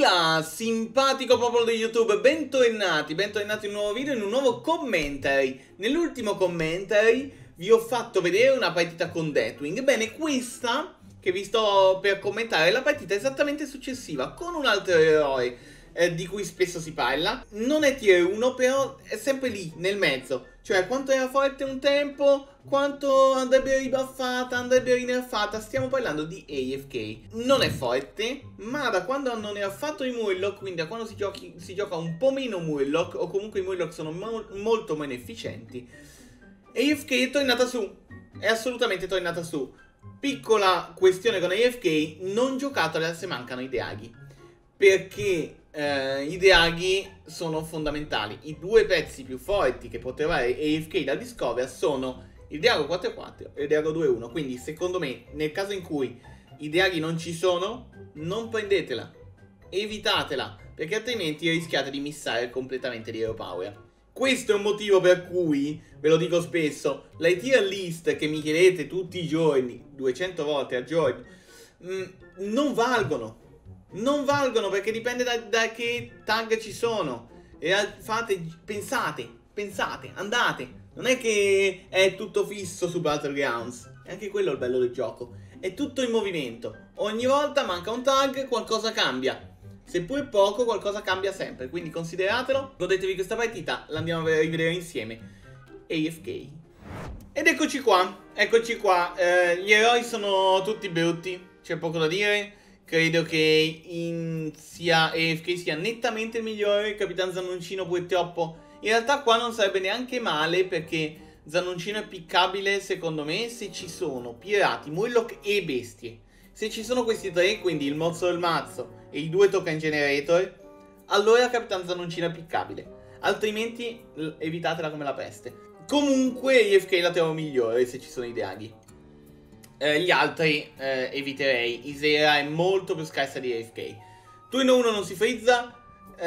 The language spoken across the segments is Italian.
Hola, simpatico popolo di YouTube, bentornati in un nuovo video, in un nuovo commentary. Nell'ultimo commentary vi ho fatto vedere una partita con Deathwing. Bene, questa che vi sto per commentare è la partita esattamente successiva, con un altro eroe di cui spesso si parla. Non è tier 1, però è sempre lì, nel mezzo. Cioè, quanto era forte un tempo, quanto andrebbe ribuffata, andrebbe rinerfata. Stiamo parlando di AFK. Non è forte, ma da quando hanno nerfato i Murloc, quindi da quando si gioca un po' meno Murloc, o comunque i Murloc sono molto meno efficienti, AFK è tornata su. È assolutamente tornata su. Piccola questione con AFK, non giocatela se mancano i draghi. Perché i draghi sono fondamentali. I due pezzi più forti che può trovare AFK da Discover sono il drago 4-4 e il drago 2-1. Quindi secondo me, nel caso in cui i draghi non ci sono, non prendetela, evitatela, perché altrimenti rischiate di missare completamente di Hero Power. Questo è un motivo per cui, ve lo dico spesso, le tier list che mi chiedete tutti i giorni, 200 volte al giorno, non valgono. Non valgono, perché dipende da che tag ci sono. E pensate, andate. Non è che è tutto fisso su Battlegrounds. È anche quello il bello del gioco. È tutto in movimento. Ogni volta manca un tag, qualcosa cambia. Seppur poco, qualcosa cambia sempre. Quindi consideratelo. Godetevi questa partita. La andiamo a rivedere insieme. AFK. Ed eccoci qua. Eccoci qua. Gli eroi sono tutti brutti. C'è poco da dire. Credo che sia AFK sia nettamente il migliore. Capitan Zannoncino purtroppo in realtà qua non sarebbe neanche male, perché Zannoncino è piccabile secondo me se ci sono pirati, Murloc e bestie. Se ci sono questi tre, quindi il mozzo del mazzo e i due token generator, allora Capitan Zannoncino è piccabile. Altrimenti evitatela come la peste. Comunque AFK la trovo migliore se ci sono i draghi. Gli altri eviterei. Isera è molto più scarsa di AFK. Turno 1 non si frizza.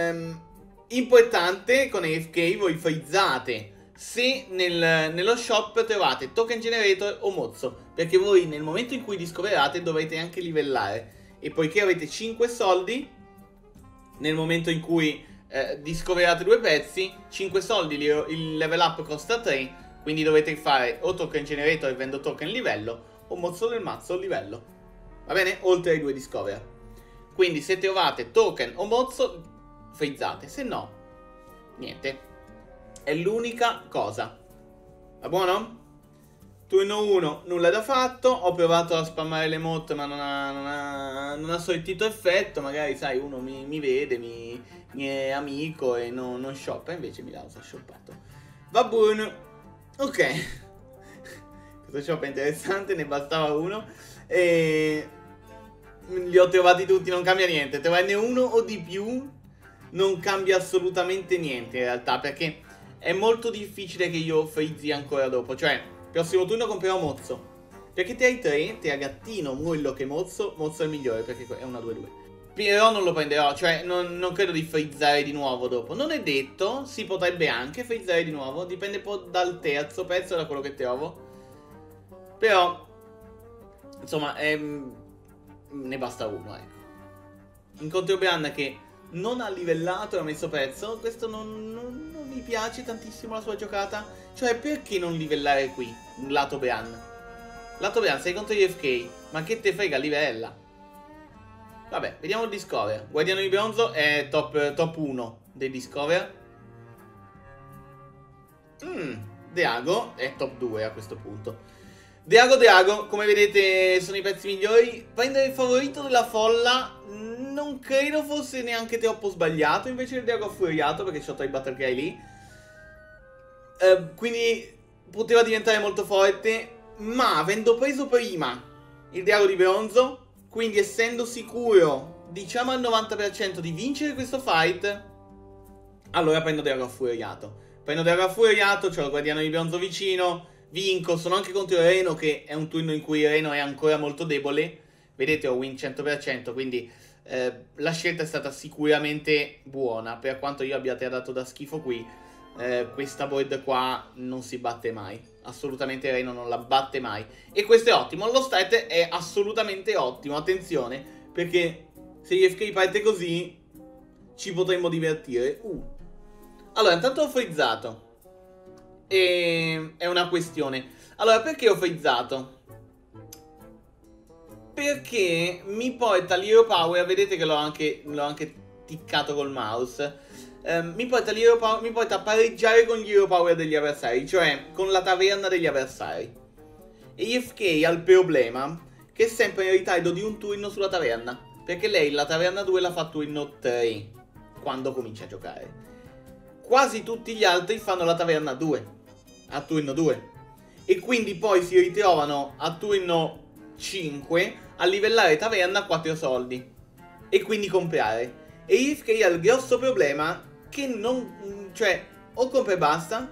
Importante con AFK, voi frizzate se nello shop trovate token generator o mozzo, perché voi nel momento in cui discoverate dovrete anche livellare. E poiché avete 5 soldi, nel momento in cui discoverate due pezzi, 5 soldi, il level up costa 3. Quindi dovete fare o token generator e vendo token livello, o mozzo del mazzo livello. Va bene? Oltre ai due discover. Quindi se trovate token o mozzo, frizzate. Se no, niente. È l'unica cosa. Va buono? Turno 1, nulla da fatto. Ho provato a spammare le mod, ma non ha sortito effetto. Magari, sai, uno mi vede, mi è amico e non shoppa. Invece Milano ha shoppato. Va buono. Ok. Questo shop è interessante, ne bastava uno. E li ho trovati tutti, non cambia niente. Trovarne uno o di più non cambia assolutamente niente in realtà, perché è molto difficile che io frizzi ancora dopo. Cioè, prossimo turno comprerò mozzo, perché te hai 3, te hai gattino, Murloc e mozzo. Mozzo è il migliore perché è una 2-2. Però non lo prenderò, cioè non credo di frizzare di nuovo dopo. Non è detto, si potrebbe anche frizzare di nuovo. Dipende un po' dal terzo pezzo, da quello che trovo. Però, insomma, ne basta uno, ecco. Incontro Brianna che non ha livellato e ha messo pezzo. Questo non mi piace tantissimo la sua giocata. Cioè, perché non livellare qui, lato Brianna? Lato Brianna, sei contro gli FK, ma che te frega, livella. Vabbè, vediamo il Discover. Guardiano di Bronzo è top 1 dei Discover. Drago è top 2 a questo punto. Drago, come vedete sono i pezzi migliori. Prendere il favorito della folla non credo fosse neanche troppo sbagliato. Invece il drago affuriato, perché c'ho 3 Battle Cry lì. Quindi poteva diventare molto forte. Ma avendo preso prima il drago di bronzo, quindi essendo sicuro, diciamo al 90% di vincere questo fight, allora prendo drago affuriato. Prendo drago affuriato, c'ho il guardiano di bronzo vicino, vinco. Sono anche contro Reno, che è un turno in cui Reno è ancora molto debole. Vedete, ho win 100%, quindi la scelta è stata sicuramente buona. Per quanto io abbia dato da schifo qui, questa board qua non si batte mai. Assolutamente Reno non la batte mai. E questo è ottimo, lo stat è assolutamente ottimo. Attenzione, perché se IFK parte così, ci potremmo divertire. Allora, intanto ho frizzato. E è una questione. Allora, perché ho frizzato? Perché mi porta l'Hero Power. Vedete che l'ho anche ticcato col mouse. Mi porta a pareggiare con gli Hero Power degli avversari, cioè con la taverna degli avversari. E AFK ha il problema che è sempre in ritardo di un turno sulla taverna, perché lei la taverna 2 la fa turno 3 quando comincia a giocare. Quasi tutti gli altri fanno la taverna 2 a turno 2 e quindi poi si ritrovano a turno 5 a livellare taverna a 4 soldi e quindi comprare. E AFK ha il grosso problema che non... cioè, o compra e basta,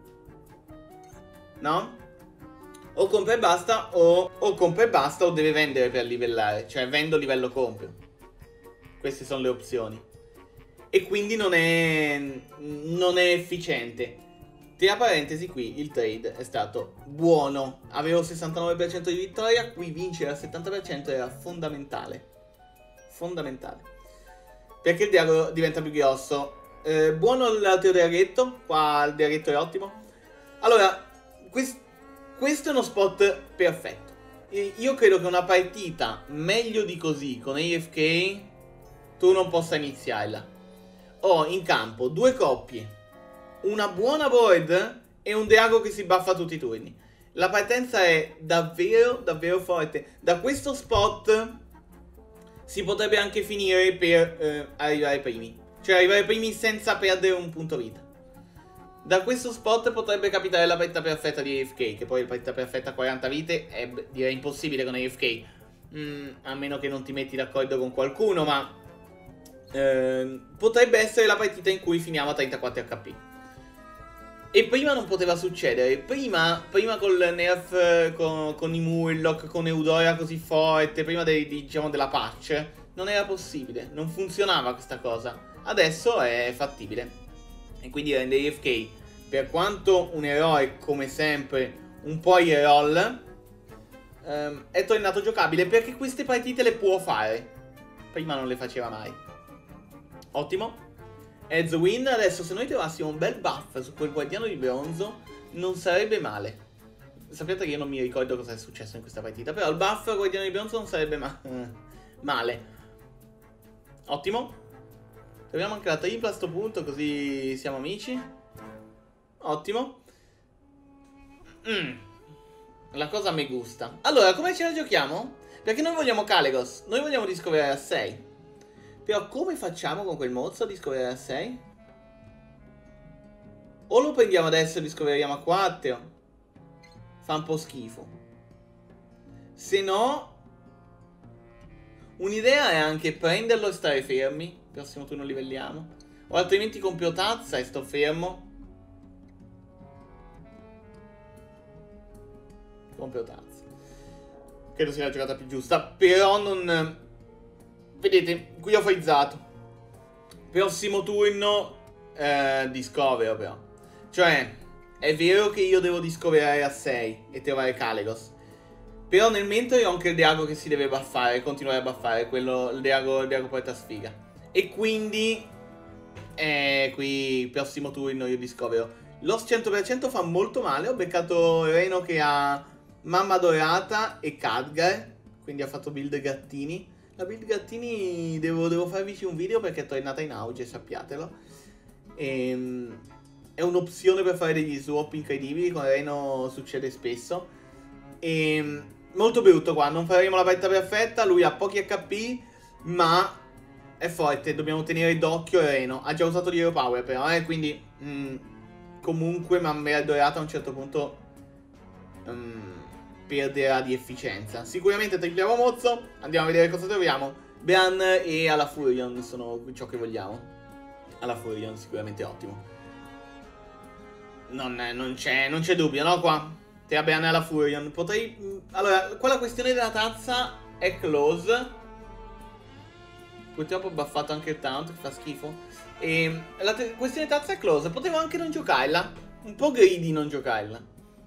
no? O compra e basta o compra e basta o deve vendere per livellare. Cioè, vendo, livello, compro. Queste sono le opzioni. E quindi non è efficiente. Tra parentesi, qui il trade è stato buono. Avevo 69% di vittoria, qui vincere al 70% era fondamentale. Fondamentale. Perché il drago diventa più grosso. Buono l'altro draghetto. Qua il draghetto è ottimo. Allora, questo è uno spot perfetto. Io credo che una partita meglio di così con AFK tu non possa iniziarla. Ho in campo 2 coppie, una buona board e un drago che si buffa tutti i turni. La partenza è davvero, davvero forte. Da questo spot si potrebbe anche finire per arrivare primi. Cioè arrivare primi senza perdere un punto vita. Da questo spot potrebbe capitare la partita perfetta di AFK, che poi la partita perfetta a 40 vite è direi impossibile con AFK. A meno che non ti metti d'accordo con qualcuno, ma potrebbe essere la partita in cui finiamo a 34 HP. E prima non poteva succedere. Prima con il nerf, con i Murloc, con Eudora così forte, prima diciamo della patch, non era possibile, non funzionava questa cosa. Adesso è fattibile. E quindi rende AFK, per quanto un eroe come sempre un po' roll, è tornato giocabile perché queste partite le può fare. Prima non le faceva mai. Ottimo. As win. Adesso se noi trovassimo un bel buff su quel guardiano di bronzo non sarebbe male. Sapete che io non mi ricordo cosa è successo in questa partita, però il buff guardiano di bronzo non sarebbe male. Ottimo. Troviamo anche la tripla a sto punto, così siamo amici. Ottimo. La cosa mi gusta. Allora, come ce la giochiamo? Perché noi vogliamo Kalecgos, noi vogliamo discoverare a 6. Però come facciamo con quel mozzo a discoverare a 6? O lo prendiamo adesso e discoveriamo a 4. Fa un po' schifo. Se no, un'idea è anche prenderlo e stare fermi. Prossimo turno livelliamo. O altrimenti compro tazza e sto fermo. Compro tazza. Credo sia la giocata più giusta. Però non... Vedete, qui ho frizzato. Prossimo turno discovero però. Cioè, è vero che io devo discoverare a 6 e trovare Kalecgos. Però nel mentre ho anche il drago che si deve buffare, continuare a buffare, quello, il drago porta sfiga. E quindi, qui prossimo turno io discovero. Lost 100% fa molto male, ho beccato Reno che ha Mamma Dorata e Khadgar, quindi ha fatto build gattini. La build gattini devo farvici un video perché è tornata in auge, sappiatelo. È un'opzione per fare degli swap incredibili, con Reno succede spesso. Molto brutto qua, non faremo la partita perfetta, lui ha pochi HP, ma è forte, dobbiamo tenere d'occhio Reno. Ha già usato l'Hero Power però, quindi comunque Mamma Dorata a un certo punto perderà di efficienza. Sicuramente tripliamo mozzo, andiamo a vedere cosa troviamo. Bran e alla Furion sono ciò che vogliamo. Alla Furion sicuramente ottimo. Non c'è dubbio, no qua? Tra Bran e alla Furion. Potrei... Allora, qua la questione della tazza è close. Purtroppo ho buffato anche il taunt, che fa schifo. E la questione tazza è close. Potevo anche non giocarla. Un po' greedy non giocarla.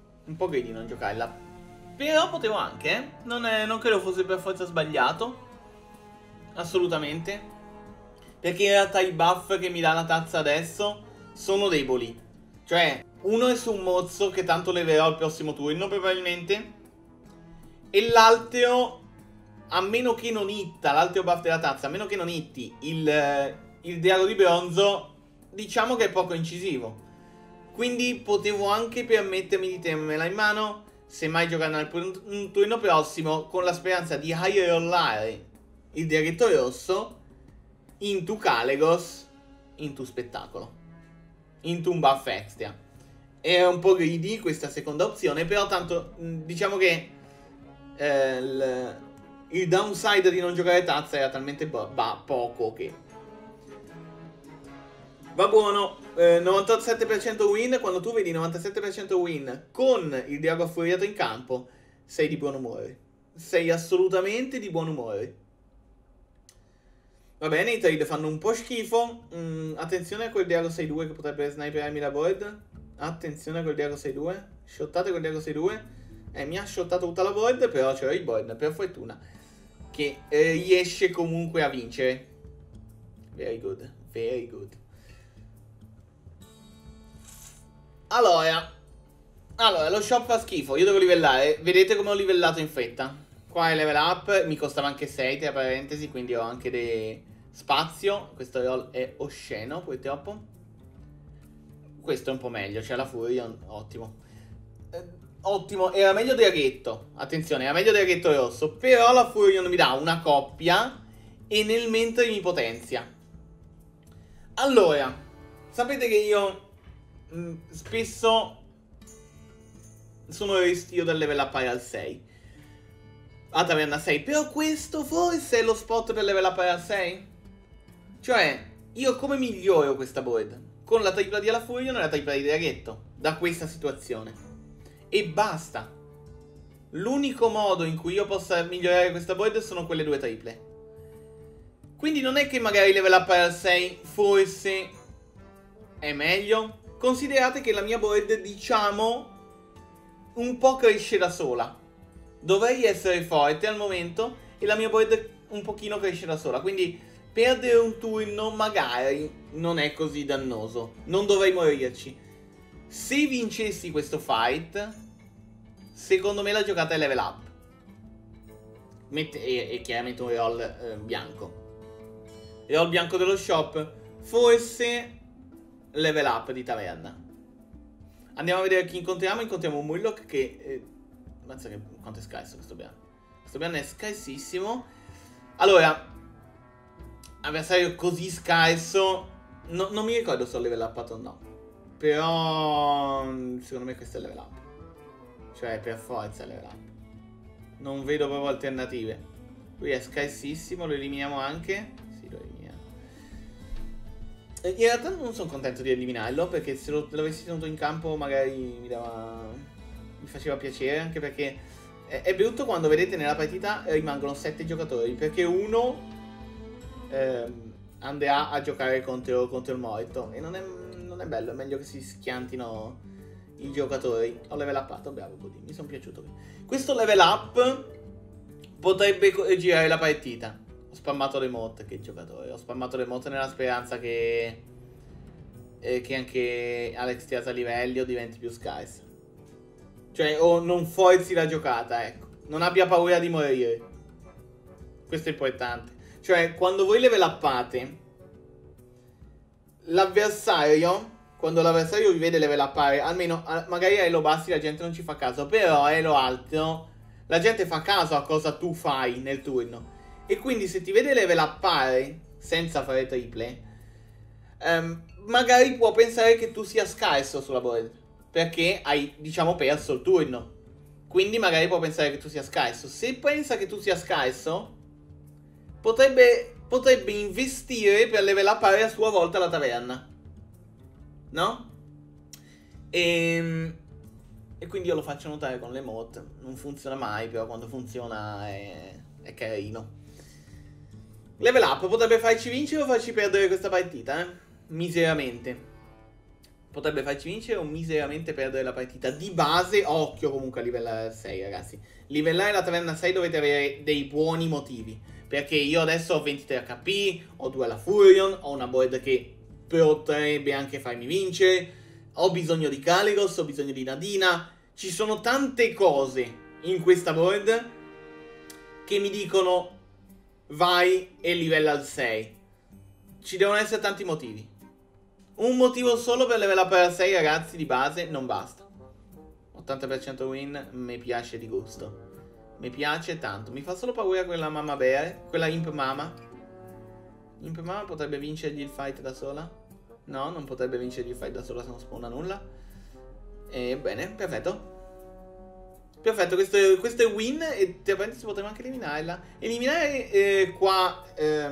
Però potevo anche, non credo fosse per forza sbagliato. Assolutamente. Perché in realtà i buff che mi dà la tazza adesso sono deboli. Cioè, uno è su un mozzo che tanto leverò al prossimo turno probabilmente. E l'altro, a meno che non hitta, l'altro buff della tazza, a meno che non hitti il drago di bronzo, diciamo che è poco incisivo. Quindi potevo anche permettermi di tenermela in mano, semmai giocare nel turno prossimo, con la speranza di high rollare il draghetto rosso into Calegos, into spettacolo, into un buff extra. Era un po' greedy questa seconda opzione, però tanto diciamo che il downside di non giocare tazza era talmente poco che va buono. 97% win. Quando tu vedi 97% win con il drago affuriato in campo, sei di buon umore. Sei assolutamente di buon umore. Va bene, i trade fanno un po' schifo. Attenzione a quel drago 6-2 che potrebbe sniperarmi la board. Attenzione a quel drago 6-2. Shottate quel drago 6-2. Mi ha shottato tutta la board, però c'era il board, per fortuna, che riesce comunque a vincere. Very good, very good. Allora, lo shop fa schifo. Io devo livellare. Vedete come ho livellato in fretta. Qua è level up. Mi costava anche 6, tra parentesi, quindi ho anche spazio. Questo roll è osceno, purtroppo. Questo è un po' meglio. C'è la Furion, ottimo. Ottimo, era meglio draghetto. Attenzione, era meglio draghetto rosso. Però la Furion mi dà una coppia e nel mentre mi potenzia. Allora, sapete che io spesso sono restio del level up al 6. A taverna 6. Però questo forse è lo spot per level up al 6. Cioè, io come miglioro questa board? Con la tripla di alla Furion e la tripla di draghetto. Da questa situazione. E basta. L'unico modo in cui io possa migliorare questa board sono quelle due triple. Quindi non è che magari level up al 6 forse è meglio. Considerate che la mia board, diciamo, un po' cresce da sola. Dovrei essere forte al momento e la mia board un pochino cresce da sola. Quindi perdere un turno magari non è così dannoso. Non dovrei morirci. Se vincessi questo fight, secondo me la giocata è level up. E chiaramente un roll bianco. Roll bianco dello shop. Forse level up di taverna. Andiamo a vedere chi incontriamo. Incontriamo un Murloc che mazza che quanto è scarso questo piano. Questo piano è scarsissimo. Allora, avversario così scarso, non mi ricordo se ho level up o no. Però secondo me questo è level up. Cioè per forza level up. Non vedo proprio alternative. Lui è scarsissimo. Lo eliminiamo anche. Sì, lo eliminiamo. In realtà non sono contento di eliminarlo, perché se l'avessi tenuto in campo magari mi faceva piacere, anche perché è brutto quando vedete nella partita rimangono 7 giocatori, perché uno andrà a giocare contro il morto e non è bello. È meglio che si schiantino i giocatori. Ho level upato, bravo così, mi sono piaciuto. Questo level up potrebbe girare la partita. Ho spammato l'emote, che giocatore. Ho spammato l'emote nella speranza che anche Alex ti alza livelli o diventi più scarso. Cioè, o non forzi la giocata, ecco. Non abbia paura di morire. Questo è importante. Cioè, quando voi level uppate, l'avversario, quando l'avversario vi vede level uppare, almeno magari a elo bassi la gente non ci fa caso, però a elo alto la gente fa caso a cosa tu fai nel turno. E quindi se ti vede level uppare senza fare triple, magari può pensare che tu sia scarso sulla board, perché hai, diciamo, perso il turno. Quindi magari può pensare che tu sia scarso. Se pensa che tu sia scarso, potrebbe investire per level uppare a sua volta la taverna, no? E quindi io lo faccio notare con le mod. Non funziona mai, però quando funziona è carino. Level up potrebbe farci vincere o farci perdere questa partita, miseramente. Potrebbe farci vincere o miseramente perdere la partita. Di base, occhio comunque a livellare al 6, ragazzi. Livellare la taverna 6 dovete avere dei buoni motivi. Perché io adesso ho 23 HP, ho 2 alla Furion, ho una board che potrebbe anche farmi vincere, ho bisogno di Kalecgos, ho bisogno di Nadina. Ci sono tante cose in questa board che mi dicono vai e livella al 6. Ci devono essere tanti motivi. Un motivo solo per level up al 6, ragazzi, di base non basta. 80% win mi piace di gusto. Mi piace tanto. Mi fa solo paura quella Mamma Bear, quella Imp Mama. Imp Mama potrebbe vincergli il fight da sola? No, non potrebbe vincergli il fight da sola se non spawna nulla. E bene, perfetto. Perfetto, questo è win e teoricamente si potrebbe anche eliminarla. Eliminare qua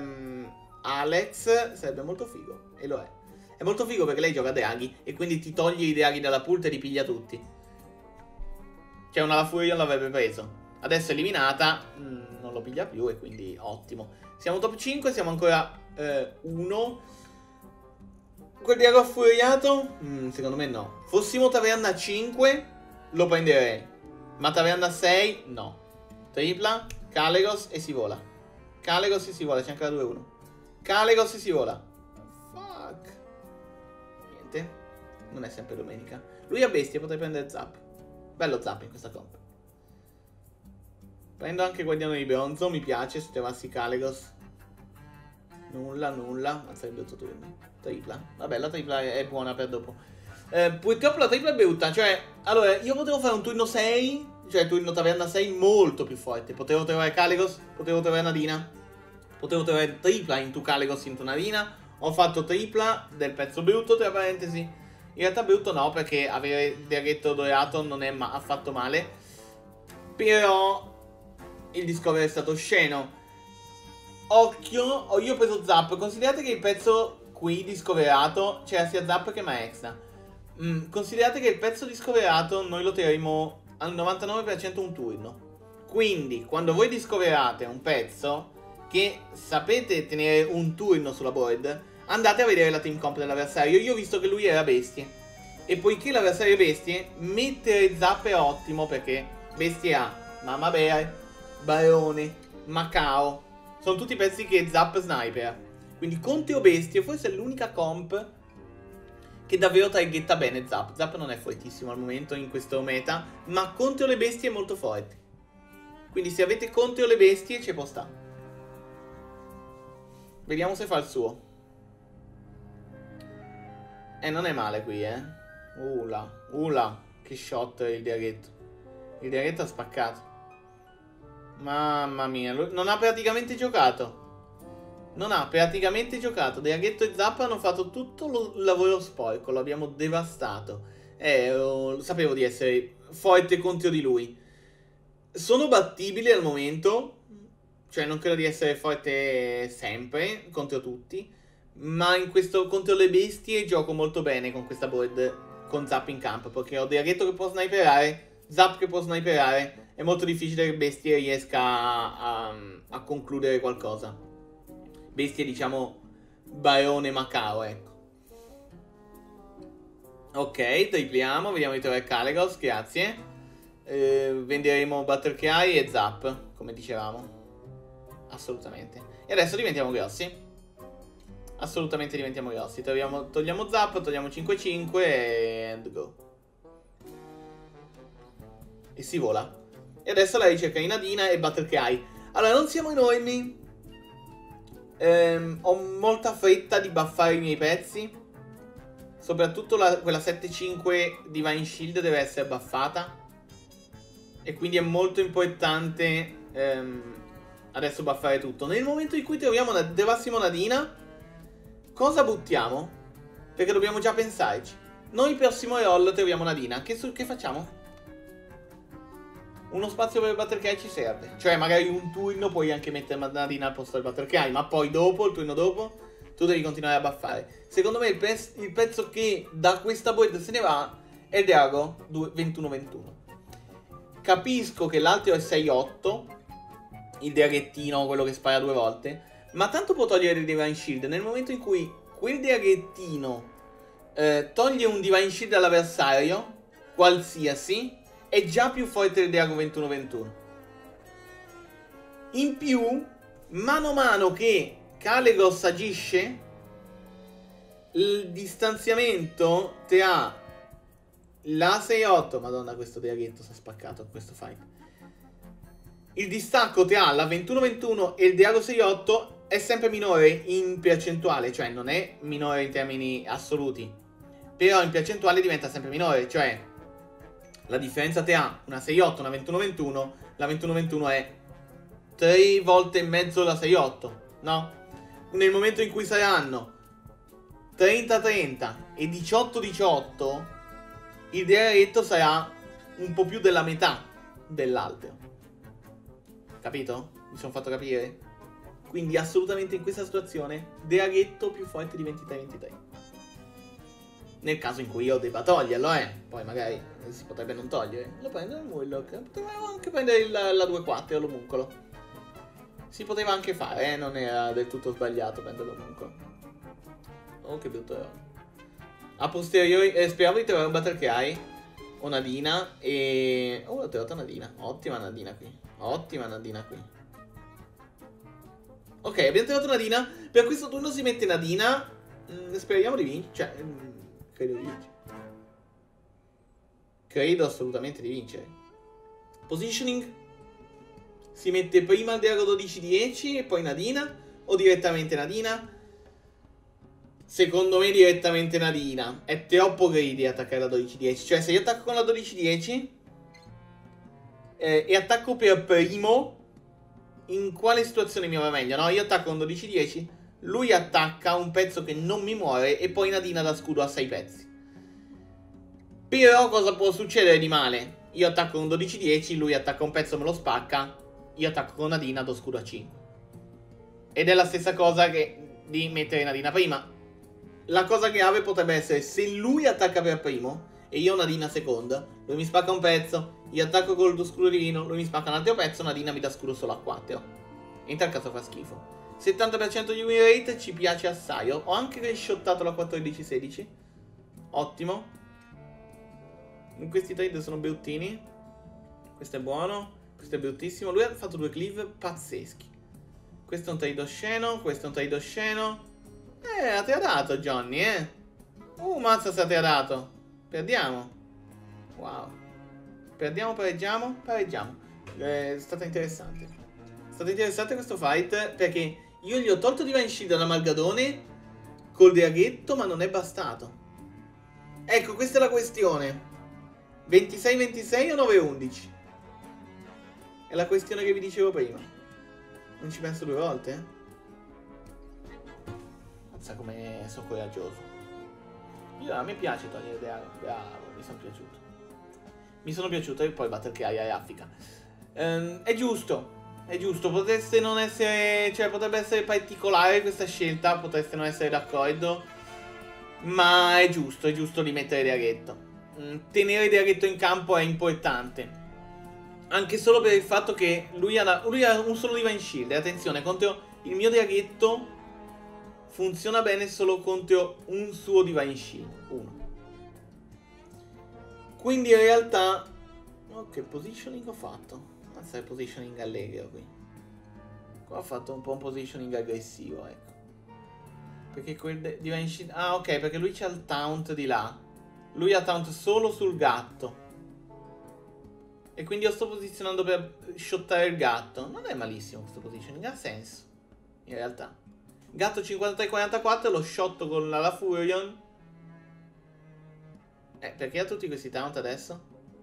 Alex sarebbe molto figo, e lo è. È molto figo perché lei gioca Draghi e quindi ti toglie i Draghi dalla pult e li piglia tutti. Cioè una La Furion l'avrebbe preso. Adesso è eliminata, non lo piglia più e quindi ottimo. Siamo top 5, siamo ancora 1. Quel Drago affuriato? Secondo me no. Fossimo Taverna 5 lo prenderei. Ma Taverna 6 no. Tripla, Kalecgos e si vola. Kalecgos e si vola, c'è ancora 2-1. Kalecgos e si vola. Fuck. Niente. Non è sempre domenica. Lui ha bestia, potrei prendere Zap. Bello Zap in questa comp. Prendo anche Guardiano di Bronzo, mi piace se trovassi Kalecgos. Nulla, nulla. Sarebbe 8 turni. Tripla. Vabbè, la tripla è buona per dopo. Purtroppo la tripla è brutta. Cioè, allora, io potevo fare un turno 6, cioè turno Taverna 6 molto più forte. Potevo trovare Kalecgos, potevo trovare Nadina, potevo trovare tripla into Kalecgos into Nadina. Ho fatto tripla del pezzo brutto, tra parentesi. In realtà brutto no, perché avere Draghetto dorato non è affatto male. Però il discovery è stato sceno. Occhio, io ho preso Zap. Considerate che il pezzo qui discoverato c'era sia Zap che Maexna. Considerate che il pezzo discoverato noi lo terremo al 99% un turno. Quindi quando voi discoverate un pezzo che sapete tenere un turno sulla board, andate a vedere la team comp dell'avversario. Io ho visto che lui era bestie, e poiché l'avversario è bestie, mettere Zap è ottimo, perché bestie ha Mamma Bear, Barone, Macao. Sono tutti pezzi che Zap sniper. Quindi Conte o bestie forse è l'unica comp che davvero targetta bene Zap. Zap non è fortissimo al momento in questo meta, ma Conte o le bestie è molto forte. Quindi se avete Conte o le bestie ci può stare. Vediamo se fa il suo. Non è male qui, Ula, che shot il Draghetto. Il Draghetto ha spaccato. Mamma mia, non ha praticamente giocato. Non ha praticamente giocato. Draghetto e Zap hanno fatto tutto il lavoro sporco. Lo abbiamo devastato. Sapevo di essere forte contro di lui. Sono battibili al momento. Cioè non credo di essere forte sempre contro tutti. Ma in questo contro le bestie gioco molto bene con questa board con Zap in campo. Perché ho Draghetto che può sniperare, Zap che può sniperare. È molto difficile che bestie riesca a concludere qualcosa. Bestie, diciamo, Barone Macao, ecco. Ok, tripliamo, vediamo di trovare Kalecgos, grazie. Venderemo Buttercry e Zap, come dicevamo. Assolutamente. E adesso diventiamo grossi. Assolutamente diventiamo grossi. Togliamo Zap, togliamo 5-5 and go. E si vola. E adesso la ricerca di Nadina e Buttercry. Allora, non siamo enormi. Ho molta fretta di buffare i miei pezzi. Soprattutto quella 7-5 Divine Shield deve essere buffata. E quindi è molto importante adesso buffare tutto. Nel momento in cui trovassimo Nadina, cosa buttiamo? Perché dobbiamo già pensarci. Noi prossimo roll troviamo Nadina. Che facciamo? Uno spazio per il Buttercry ci serve. Cioè magari un turno puoi anche mettere Nadina al posto del Buttercry, ma poi dopo, il turno dopo, tu devi continuare a buffare. Secondo me il pezzo che da questa board se ne va è il Drago 21-21. Capisco che l'altro è 6-8, il draghettino, quello che spara 2 volte, ma tanto può togliere il Divine Shield. Nel momento in cui quel draghettino toglie un Divine Shield all'avversario, qualsiasi, è già più forte del Drago 21-21. In più, mano a mano che Kalecgos agisce, il distanziamento tra la 6-8, madonna, questo draghetto si è spaccato in questo fight. Il distacco tra la 21-21 e il drago 6-8 è sempre minore in percentuale, cioè non è minore in termini assoluti, però in percentuale diventa sempre minore, cioè la differenza tra una 6-8 e una 21-21, la 21-21 è 3 volte e mezzo la 6-8, no? Nel momento in cui saranno 30-30 e 18-18, il draghetto sarà un po' più della metà dell'altro. Capito? Mi sono fatto capire? Quindi assolutamente in questa situazione draghetto più forte di 23-23. Nel caso in cui io debba toglierlo, poi magari si potrebbe non togliere. Lo prendo il Murloc. Potevo anche prendere la 2-4 e l'omuncolo. Si poteva anche fare, non era del tutto sbagliato prendere l'omuncolo. Oh, che brutto era. A posteriori, speravo di trovare un Battle Cry o Nadina e... Oh, ho trovato Nadina. Ottima Nadina qui. Ottima Nadina qui. Ok, abbiamo trovato Nadina. Per questo turno si mette Nadina. Speriamo di vincere. Cioè, credo di vincere. Credo assolutamente di vincere. Positioning. Si mette prima il drago 12-10 e poi Nadina. O direttamente Nadina. Secondo me direttamente Nadina. È troppo greedy attaccare la 12-10. Cioè, se io attacco con la 12-10 e attacco per primo, in quale situazione mi va meglio? No, io attacco con 12-10, lui attacca un pezzo che non mi muore e poi Nadina da scudo a 6 pezzi. Però cosa può succedere di male? Io attacco con 12-10, lui attacca un pezzo e me lo spacca, io attacco con Nadina do scudo a 5. Ed è la stessa cosa che di mettere Nadina prima. La cosa grave potrebbe essere se lui attacca per primo e io Nadina seconda, lui mi spacca un pezzo, io attacco col tuo scudo divino, lui mi spacca un altro pezzo, Nadina mi dà scudo solo a 4. E in tal caso fa schifo. 70% di win rate ci piace assai. Ho anche reshottato la 14-16. Ottimo. In questi trade sono bruttini. Questo è buono, questo è bruttissimo. Lui ha fatto 2 cleave pazzeschi. Questo è un trade osceno, questo è un trade osceno. Ha tradato Johnny, mazza se ha tradato. Perdiamo. Wow. Perdiamo, pareggiamo? Pareggiamo. È stata interessante. È stato interessante questo fight perché io gli ho tolto Divine Shield alla Malgadone col draghetto, ma non è bastato. Ecco, questa è la questione. 26-26 o 9-11? È la questione che vi dicevo prima. Non ci penso 2 volte, Mazza come sono coraggioso. A me piace togliere drago. Bravo, mi sono piaciuto. Mi sono piaciuto e poi Battle Cry a raffica. È giusto. È giusto. Potreste non essere... Cioè potrebbe essere particolare questa scelta. Potreste non essere d'accordo. Ma è giusto di mettere draghetto. Tenere il draghetto in campo è importante. Anche solo per il fatto che lui ha un solo Divine Shield. E attenzione, contro il mio draghetto funziona bene solo contro un suo Divine Shield. Uno. Quindi in realtà... Oh, che positioning ho fatto? Mazza, il positioning allegro qui. Qua ho fatto un po' un positioning aggressivo, ecco. Perché quel Divine Shield... Ah, ok, perché lui c'ha il taunt di là. Lui ha taunt solo sul gatto. E quindi io sto posizionando per shottare il gatto. Non è malissimo questo positioning, ha senso. In realtà. Gatto 53-44, lo shotto con la Furion. Perché ha tutti questi taunt adesso?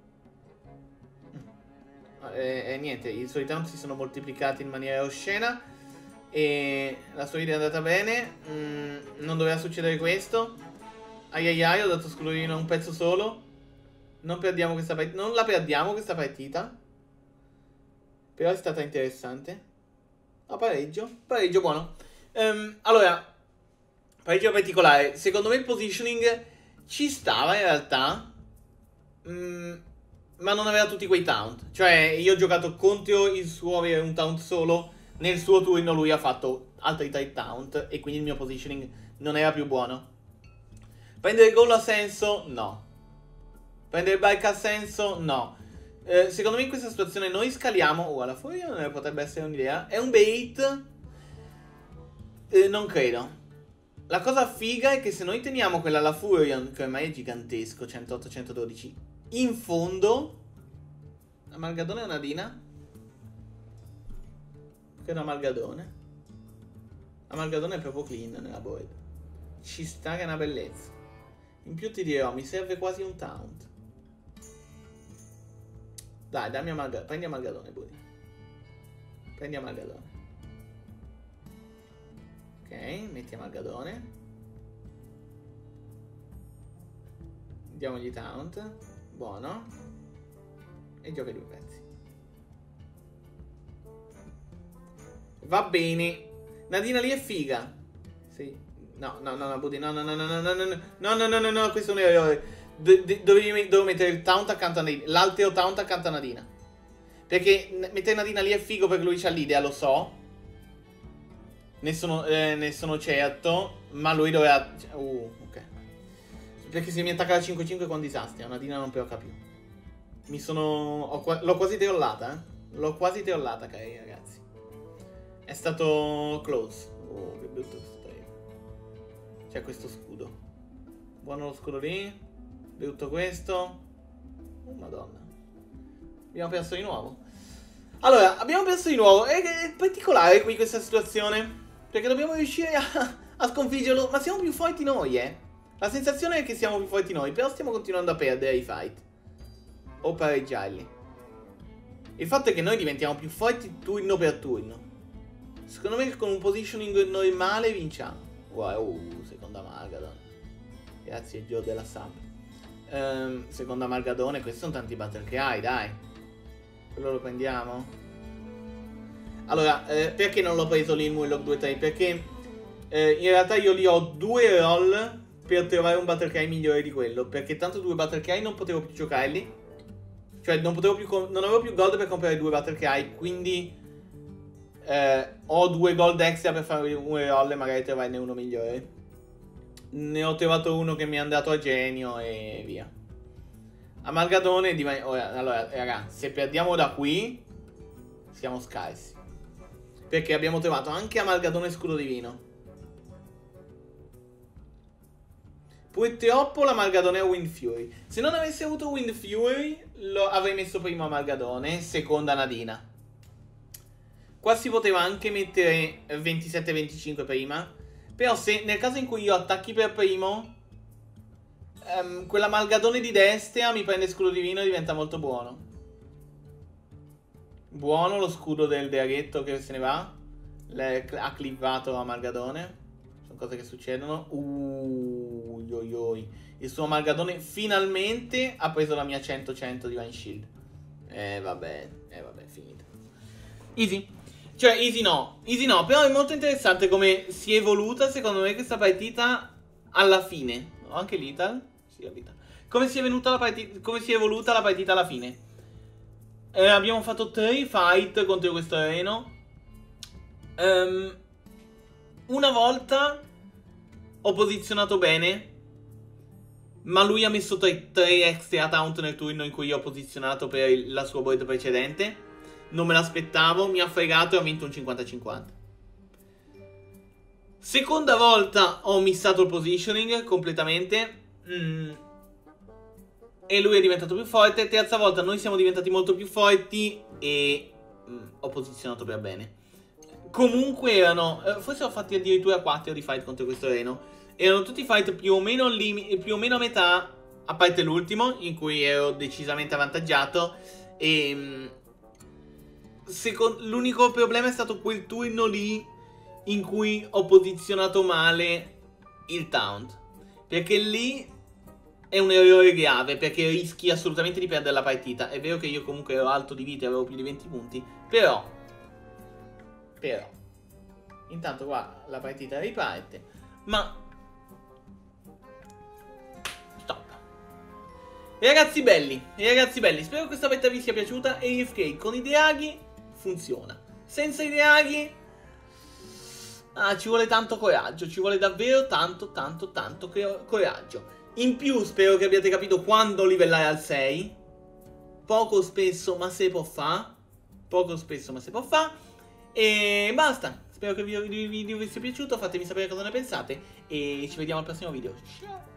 Niente, i suoi taunt si sono moltiplicati in maniera oscena. E la sua idea è andata bene. Non doveva succedere questo. Ai, ho dato sclorino a un pezzo solo. Non perdiamo questa partita. Non la perdiamo questa partita. Però è stata interessante. Pareggio. Pareggio buono. Allora, pareggio particolare. Secondo me il positioning ci stava in realtà. Ma non aveva tutti quei taunt. Cioè, io ho giocato contro il suo avere un taunt solo. Nel suo turno lui ha fatto altri 3 taunt. E quindi il mio positioning non era più buono. Prendere gol ha senso? No. Prendere bike ha senso? No. Secondo me in questa situazione noi scaliamo. Alla furia potrebbe essere un'idea. È un bait. Non credo. La cosa figa è che se noi teniamo quella alla Furion, che ormai è gigantesco, 108-112, in fondo... Amalgadone è una Dina? Che è un Amalgadone? Amalgadone è proprio clean nella board. Ci sta che è una bellezza. In più ti dirò, mi serve quasi un taunt. Dai, dammi Amalgadone. Prendi Amalgadone, Buddy. Prendi Amalgadone. Ok, metti Amalgadone. Diamogli taunt. Buono. E gioca 2 pezzi. Va bene. Nadina lì è figa. Sì. No, Buddy, no, questo è un errore. Devo mettere il taunt accanto a Nadina. L'altro taunt accanto a Nadina. Perché mettere Nadina lì è figo perché lui c'ha l'idea, lo so. Ne sono certo. Ma lui doveva... ok. Perché se mi attacca la 5-5 con disastro, Nadina non blocca più. L'ho quasi teollata, eh. L'ho quasi teollata, cari ragazzi. È stato close. Oh, che brutto questo trade. C'è questo scudo. Buono lo scudo lì. Brutto questo. Oh, madonna. Abbiamo perso di nuovo. Allora, abbiamo perso di nuovo. È particolare qui questa situazione. Perché dobbiamo riuscire a sconfiggerlo. Ma siamo più forti noi, eh. La sensazione è che siamo più forti noi. Però stiamo continuando a perdere i fight. O pareggiarli. Il fatto è che noi diventiamo più forti turno per turno. Secondo me con un positioning normale vinciamo. Wow, seconda Amalgadone. Grazie Gio della sub. Seconda Amalgadone, questi sono tanti battle cry, dai. Quello lo prendiamo. Allora, perché non l'ho preso lì il Murloc 2-3? Perché in realtà io lì ho 2 roll per trovare un battle cry migliore di quello. Perché tanto 2 battle cry non potevo più giocarli. Cioè non avevo più gold per comprare 2 battle cry. Quindi ho 2 gold extra per fare un roll e magari trovarne uno migliore. Ne ho trovato uno che mi è andato a genio e via. Amalgadone allora raga, se perdiamo da qui siamo scarsi. Perché abbiamo trovato anche Amalgadone scudo divino. Purtroppo l'Amalgadone è Wind Fury. Se non avessi avuto Wind Fury avrei messo prima Amalgadone, seconda Nadina. Qua si poteva anche mettere 27-25 prima. Però se nel caso in cui io attacchi per primo, quell'Amalgadone di destra mi prende scudo divino e diventa molto buono. Buono lo scudo del draghetto che se ne va. Ha clivato Amalgadone. Sono cose che succedono. Il suo Amalgadone finalmente ha preso la mia 100-100 Divine Shield. Vabbè, finita. Easy. Cioè, easy no, però è molto interessante come si è evoluta, secondo me, questa partita alla fine. Anche l'Ital? Sì, l'Ital. Come si è evoluta la partita alla fine. Abbiamo fatto 3 fight contro questo Reno. Una volta ho posizionato bene, ma lui ha messo 3 extra taunt nel turno in cui io ho posizionato per la sua board precedente. Non me l'aspettavo, mi ha fregato e ho vinto un 50-50. Seconda volta ho missato il positioning completamente e lui è diventato più forte. Terza volta noi siamo diventati molto più forti e ho posizionato per bene. Comunque erano, forse ho fatti addirittura 4 di fight contro questo Reno. Erano tutti fight più o meno a metà, a parte l'ultimo in cui ero decisamente avvantaggiato. E l'unico problema è stato quel turno lì in cui ho posizionato male il taunt. Perché lì è un errore grave, perché rischi assolutamente di perdere la partita. È vero che io comunque ero alto di vita e avevo più di 20 punti, però intanto qua la partita riparte. Ma stop. Ragazzi belli, spero che questa beta vi sia piaciuta. E AFK con i draghi funziona. Senza i draghi ci vuole tanto coraggio. Ci vuole davvero tanto coraggio. In più spero che abbiate capito quando livellare al 6. Poco spesso ma se può fa. E basta. Spero che il video vi sia piaciuto, fatemi sapere cosa ne pensate e ci vediamo al prossimo video. Ciao!